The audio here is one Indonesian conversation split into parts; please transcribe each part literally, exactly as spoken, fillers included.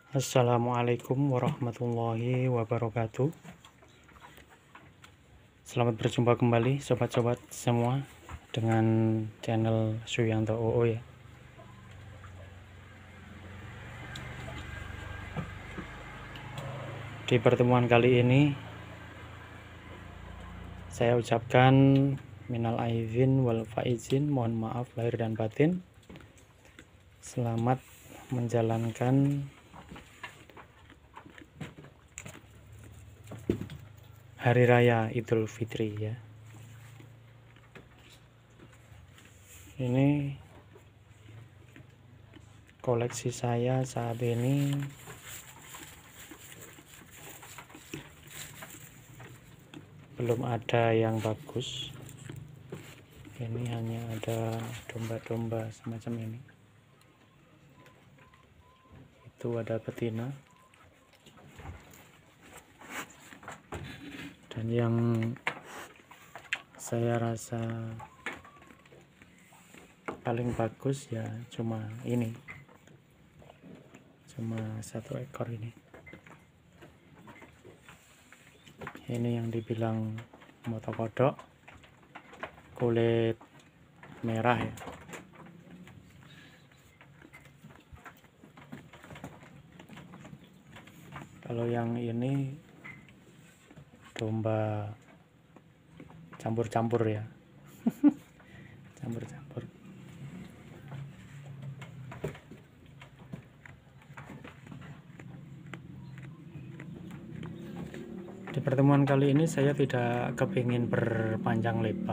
Assalamualaikum warahmatullahi wabarakatuh. Selamat berjumpa kembali sobat-sobat semua dengan channel Suyanto O O ya. Di pertemuan kali ini saya ucapkan minal aidin wal faizin, mohon maaf lahir dan batin. Selamat menjalankan Hari Raya Idul Fitri ya. Ini koleksi saya saat ini belum ada yang bagus. Ini hanya ada domba-domba semacam ini. Itu ada betina. Dan yang saya rasa paling bagus ya cuma ini, cuma satu ekor ini. Ini yang dibilang moto kodok, kulit merah ya. Kalau yang ini domba campur-campur ya. Campur-campur. Di pertemuan kali ini saya tidak kepingin berpanjang lebar.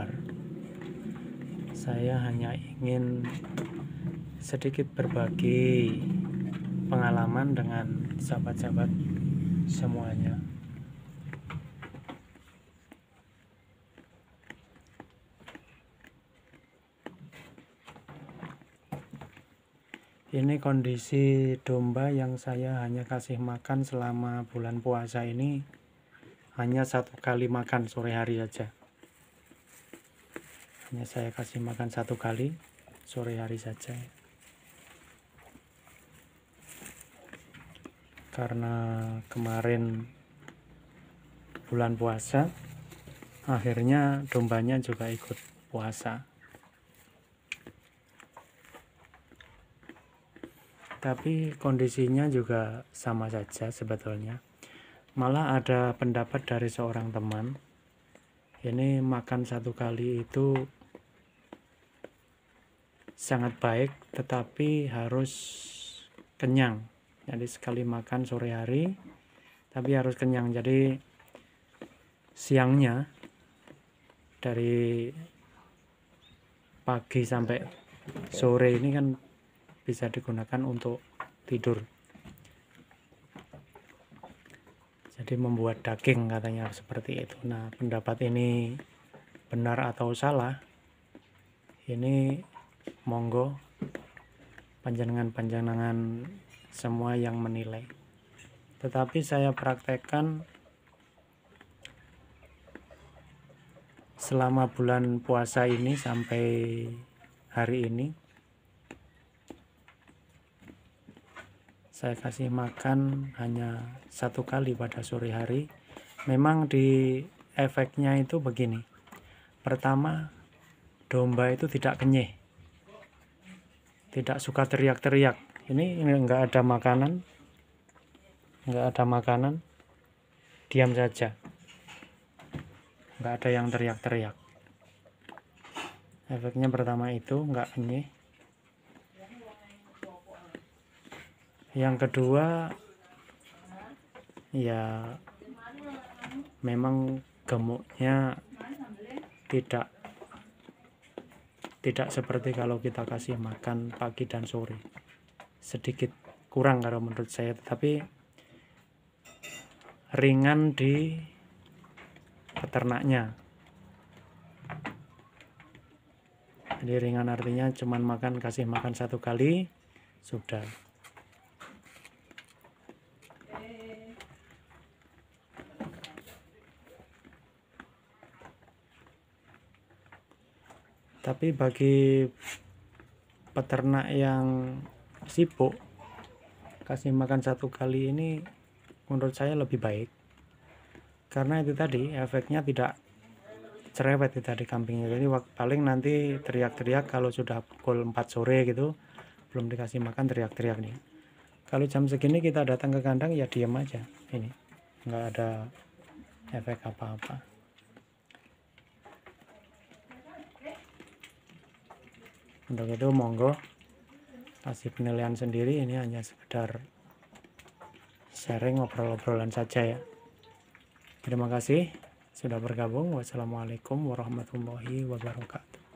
Saya hanya ingin sedikit berbagi pengalaman dengan sahabat-sahabat semuanya. Ini kondisi domba yang saya hanya kasih makan selama bulan puasa ini, hanya satu kali makan sore hari saja. Hanya saya kasih makan satu kali sore hari saja. Karena kemarin bulan puasa, akhirnya dombanya juga ikut puasa. Tapi kondisinya juga sama saja sebetulnya. Malah ada pendapat dari seorang teman, ini makan satu kali itu sangat baik, tetapi harus kenyang. Jadi sekali makan sore hari, tapi harus kenyang. Jadi siangnya dari pagi sampai sore ini kan bisa digunakan untuk tidur. Jadi membuat daging katanya seperti itu. Nah, pendapat ini benar atau salah, ini monggo panjenengan-panjenengan semua yang menilai. Tetapi saya praktekkan selama bulan puasa ini sampai hari ini. Saya kasih makan hanya satu kali pada sore hari. Memang di efeknya itu begini. Pertama, domba itu tidak kenyeh, tidak suka teriak-teriak. Ini enggak ada makanan, enggak ada makanan, diam saja, enggak ada yang teriak-teriak. Efeknya pertama itu enggak kenyeh. Yang kedua, ya memang gemuknya tidak tidak seperti kalau kita kasih makan pagi dan sore. Sedikit kurang kalau menurut saya, tetapi ringan di peternaknya. Jadi ringan artinya cuman makan kasih makan satu kali sudah. Tapi bagi peternak yang sibuk, kasih makan satu kali ini menurut saya lebih baik, karena itu tadi efeknya tidak cerewet itu tadi kambingnya. Jadi paling nanti teriak-teriak kalau sudah pukul empat sore gitu belum dikasih makan, teriak-teriak nih. Kalau jam segini kita datang ke kandang ya diam aja, ini nggak ada efek apa-apa. Untuk itu monggo kasih penilaian sendiri, ini hanya sekedar sharing ngobrol-ngobrolan saja ya. Terima kasih sudah bergabung. Wassalamualaikum warahmatullahi wabarakatuh.